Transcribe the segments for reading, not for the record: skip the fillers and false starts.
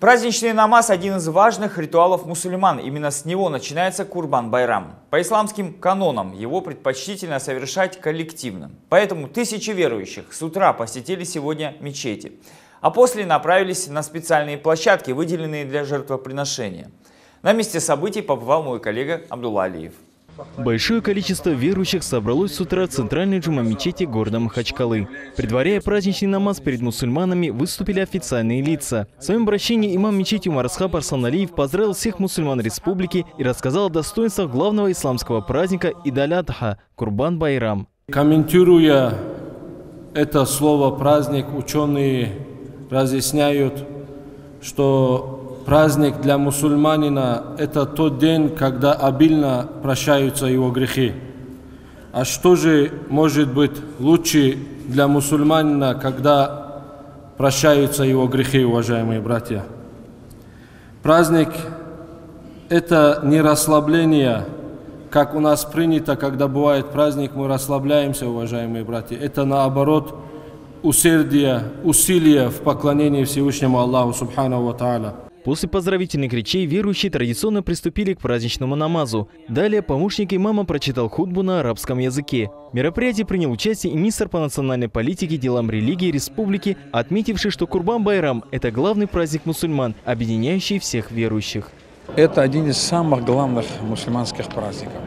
Праздничный намаз – один из важных ритуалов мусульман. Именно с него начинается Курбан-Байрам. По исламским канонам его предпочтительно совершать коллективно. Поэтому тысячи верующих с утра посетили сегодня мечети, а после направились на специальные площадки, выделенные для жертвоприношения. На месте событий побывал мой коллега Абдулла Алиев. Большое количество верующих собралось с утра в центральной джума-мечети города Махачкалы. Предваряя праздничный намаз перед мусульманами, выступили официальные лица. В своем обращении имам мечети Умар Асхаб Арслан Алиев поздравил всех мусульман республики и рассказал о достоинствах главного исламского праздника Ид-аль-Адха – Курбан-Байрам. Комментируя это слово «праздник», ученые разъясняют, что праздник для мусульманина – это тот день, когда обильно прощаются его грехи. А что же может быть лучше для мусульманина, когда прощаются его грехи, уважаемые братья? Праздник – это не расслабление, как у нас принято, когда бывает праздник, мы расслабляемся, уважаемые братья. Это наоборот усердие, усилие в поклонении Всевышнему Аллаху Субханаху ва Тааля. После поздравительных речей верующие традиционно приступили к праздничному намазу. Далее помощник имама прочитал хутбу на арабском языке. В мероприятии принял участие и министр по национальной политике, делам религии республики, отметивший, что Курбан-Байрам – это главный праздник мусульман, объединяющий всех верующих. Это один из самых главных мусульманских праздников.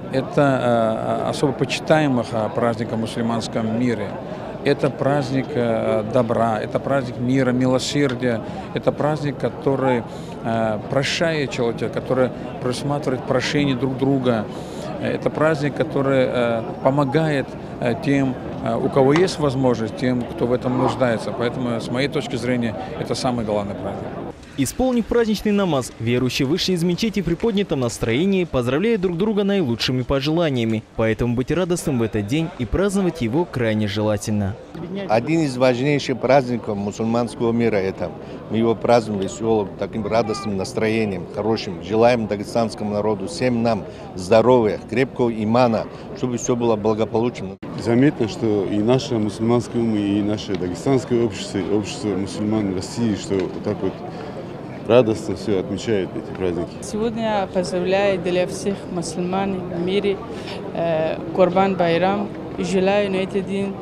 Это особо почитаемых праздников в мусульманском мире. Это праздник добра, это праздник мира, милосердия, это праздник, который прощает человека, который предусматривает прощение друг друга. Это праздник, который помогает тем, у кого есть возможность, тем, кто в этом нуждается. Поэтому, с моей точки зрения, это самый главный праздник. Исполнив праздничный намаз, верующие вышли из мечети в приподнятом настроении, поздравляя друг друга наилучшими пожеланиями. Поэтому быть радостным в этот день и праздновать его крайне желательно. Один из важнейших праздников мусульманского мира – это мы его празднуем веселым, таким радостным настроением, хорошим. Желаем дагестанскому народу, всем нам здоровья, крепкого имана, чтобы все было благополучно. Заметно, что и наше мусульманское ум, и наше дагестанское общество мусульман России, что вот так вот радостно все отмечает эти праздники. Сегодня поздравляю для всех мусульман в мире Курбан-Байрам и желаю на этот день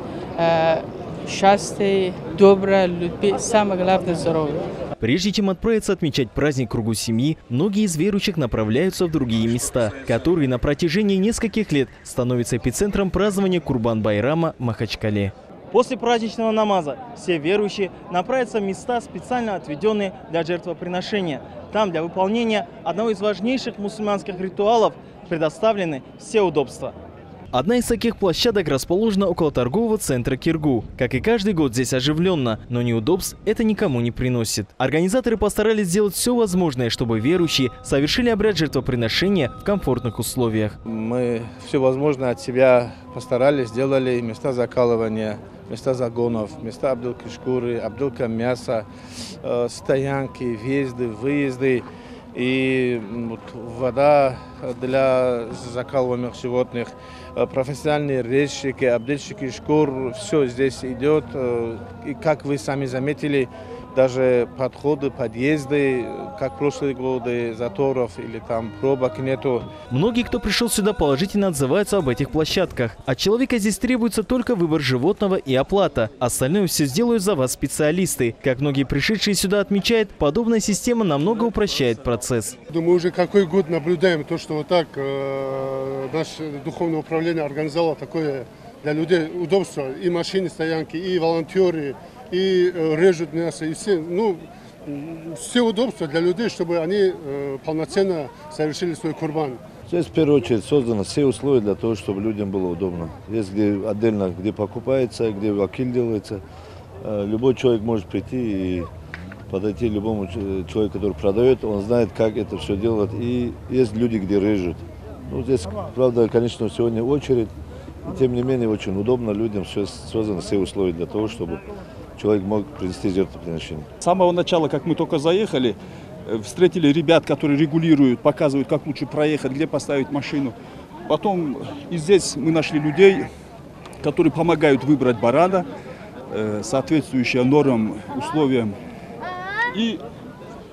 счастья, добра, любви, самое главное здоровья. Прежде чем отправиться отмечать праздник в кругу семьи, многие из верующих направляются в другие места, которые на протяжении нескольких лет становятся эпицентром празднования Курбан-Байрама в Махачкале. После праздничного намаза все верующие направятся в места, специально отведенные для жертвоприношения. Там для выполнения одного из важнейших мусульманских ритуалов предоставлены все удобства. Одна из таких площадок расположена около торгового центра Киргу. Как и каждый год, здесь оживленно, но неудобств это никому не приносит. Организаторы постарались сделать все возможное, чтобы верующие совершили обряд жертвоприношения в комфортных условиях. Мы все возможное от себя постарались, сделали места закалывания, места загонов, места обделки шкуры, обделка мяса, стоянки, въезды, выезды. И вот, вода для закалываемых животных, профессиональные резчики, обдельщики шкур, все здесь идет. И как вы сами заметили, даже подходы, подъезды, как в прошлые годы, заторов или там пробок нету. Многие, кто пришел сюда, положительно отзываются об этих площадках. От человека здесь требуется только выбор животного и оплата. Остальное все сделают за вас специалисты. Как многие пришедшие сюда отмечают, подобная система намного упрощает процесс. Мы уже какой год наблюдаем то, что вот так наше духовное управление организовало такое для людей удобство. И машины стоянки, и волонтеры, и режут мясо, и все удобства для людей, чтобы они полноценно совершили свой курбан. Здесь в первую очередь созданы все условия для того, чтобы людям было удобно. Есть где отдельно, где покупается, где вакиль делается. Любой человек может прийти и подойти любому человеку, который продает, он знает, как это все делать. И есть люди, где режут. Ну, здесь, правда, конечно, сегодня очередь. И, тем не менее, очень удобно людям, все созданы все условия для того, чтобы человек мог принести жертвоприношение. С самого начала, как мы только заехали, встретили ребят, которые регулируют, показывают, как лучше проехать, где поставить машину. Потом и здесь мы нашли людей, которые помогают выбрать барана, соответствующие нормам, условиям. И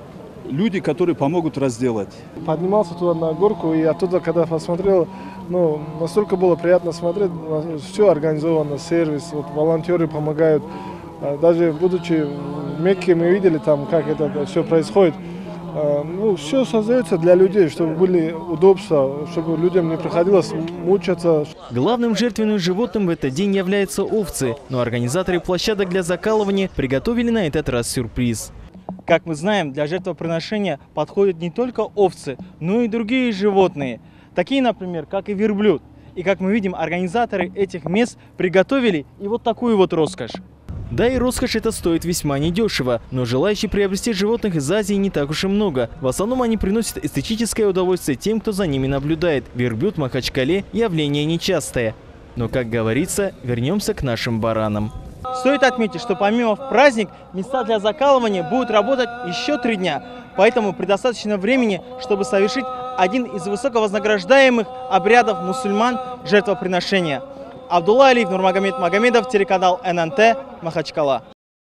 люди, которые помогут разделать. Поднимался туда на горку, и оттуда, когда посмотрел, ну, настолько было приятно смотреть, все организовано, сервис, вот, волонтеры помогают. Даже будучи в Мекке, мы видели там, как это все происходит. Ну, все создается для людей, чтобы были удобства, чтобы людям не приходилось мучаться. Главным жертвенным животным в этот день являются овцы, но организаторы площадок для закалывания приготовили на этот раз сюрприз. Как мы знаем, для жертвоприношения подходят не только овцы, но и другие животные. Такие, например, как и верблюд. И как мы видим, организаторы этих мест приготовили и вот такую вот роскошь. Да, и роскошь это стоит весьма недешево, но желающих приобрести животных из Азии не так уж и много. В основном они приносят эстетическое удовольствие тем, кто за ними наблюдает. Верблюд в Махачкале – явление нечастое. Но, как говорится, вернемся к нашим баранам. Стоит отметить, что помимо праздника, места для закалывания будут работать еще 3 дня. Поэтому предостаточно времени, чтобы совершить один из высоковознаграждаемых обрядов мусульман – жертвоприношения. Абдулла Алиев, Нурмагомед Магомедов, телеканал ННТ, Махачкала.